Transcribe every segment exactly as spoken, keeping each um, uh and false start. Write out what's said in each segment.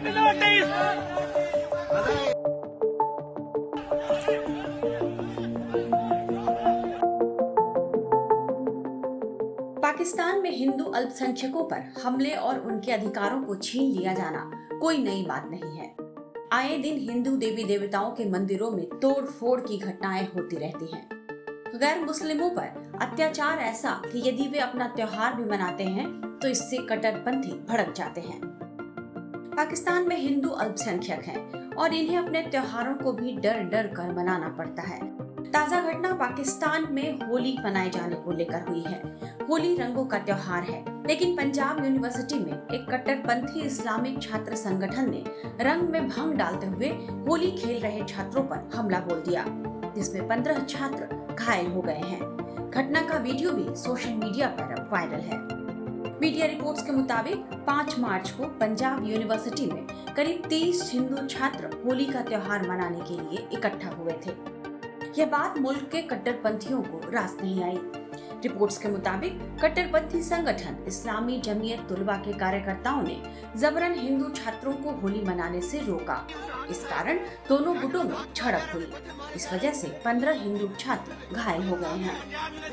पाकिस्तान में हिंदू अल्पसंख्यकों पर हमले और उनके अधिकारों को छीन लिया जाना कोई नई बात नहीं है। आए दिन हिंदू देवी देवताओं के मंदिरों में तोड़ फोड़ की घटनाएं होती रहती हैं। गैर मुस्लिमों पर अत्याचार ऐसा कि यदि वे अपना त्योहार भी मनाते हैं तो इससे कट्टरपंथी भड़क जाते हैं। पाकिस्तान में हिंदू अल्पसंख्यक हैं और इन्हें अपने त्योहारों को भी डर डर कर मनाना पड़ता है। ताजा घटना पाकिस्तान में होली मनाए जाने को लेकर हुई है। होली रंगों का त्योहार है, लेकिन पंजाब यूनिवर्सिटी में एक कट्टरपंथी इस्लामिक छात्र संगठन ने रंग में भंग डालते हुए होली खेल रहे छात्रों पर हमला बोल दिया, जिसमें पंद्रह छात्र घायल हो गए हैं। घटना का वीडियो भी सोशल मीडिया पर वायरल है। मीडिया रिपोर्ट्स के मुताबिक पाँच मार्च को पंजाब यूनिवर्सिटी में करीब तीस हिंदू छात्र होली का त्योहार मनाने के लिए इकट्ठा हुए थे। यह बात मुल्क के कट्टरपंथियों को रास नहीं आई। रिपोर्ट्स के मुताबिक कट्टरपंथी संगठन इस्लामी जमीयत तुलबा के कार्यकर्ताओं ने जबरन हिंदू छात्रों को होली मनाने से रोका। इस कारण दोनों गुटों में झड़प हुई। इस वजह से पंद्रह हिंदू छात्र घायल हो गए हैं।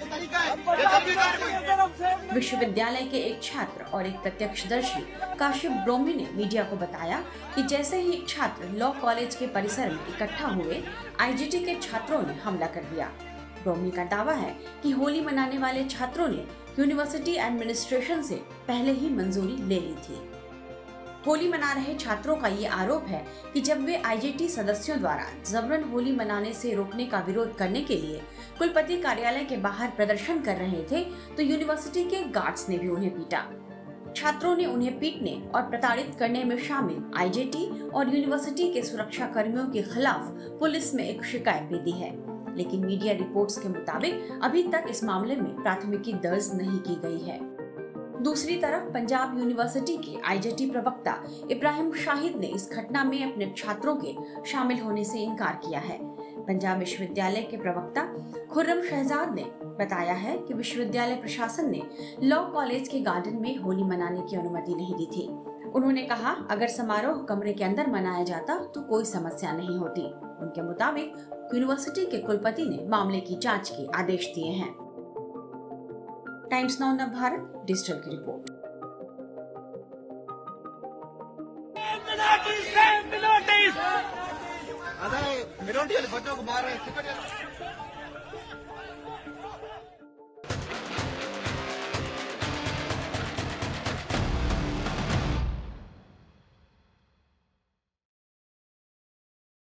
विश्वविद्यालय के एक छात्र और एक प्रत्यक्षदर्शी काशिफ ब्रोमी ने मीडिया को बताया कि जैसे ही छात्र लॉ कॉलेज के परिसर में इकट्ठा हुए, आईजीटी के छात्रों ने हमला कर दिया। ब्रोमी का दावा है कि होली मनाने वाले छात्रों ने यूनिवर्सिटी एडमिनिस्ट्रेशन से पहले ही मंजूरी ले ली थी। होली मना रहे छात्रों का ये आरोप है कि जब वे आईजीटी सदस्यों द्वारा जबरन होली मनाने से रोकने का विरोध करने के लिए कुलपति कार्यालय के बाहर प्रदर्शन कर रहे थे, तो यूनिवर्सिटी के गार्ड्स ने भी उन्हें पीटा। छात्रों ने उन्हें पीटने और प्रताड़ित करने में शामिल आईजीटी और यूनिवर्सिटी के सुरक्षा कर्मियों के खिलाफ पुलिस में एक शिकायत भी दी है, लेकिन मीडिया रिपोर्ट्स के मुताबिक अभी तक इस मामले में प्राथमिकी दर्ज नहीं की गई है। दूसरी तरफ पंजाब यूनिवर्सिटी के आईजीटी प्रवक्ता इब्राहिम शाहिद ने इस घटना में अपने छात्रों के शामिल होने से इनकार किया है। पंजाब विश्वविद्यालय के प्रवक्ता खुर्रम शहजाद ने बताया है कि विश्वविद्यालय प्रशासन ने लॉ कॉलेज के गार्डन में होली मनाने की अनुमति नहीं दी थी। उन्होंने कहा, अगर समारोह कमरे के अंदर मनाया जाता तो कोई समस्या नहीं होती। उनके मुताबिक यूनिवर्सिटी के कुलपति ने मामले की जांच के आदेश दिए हैं। टाइम्स नाउ नव भारत डिजिटल की रिपोर्ट। अरे मिनोटी वाले बच्चों को मार रहे हैं।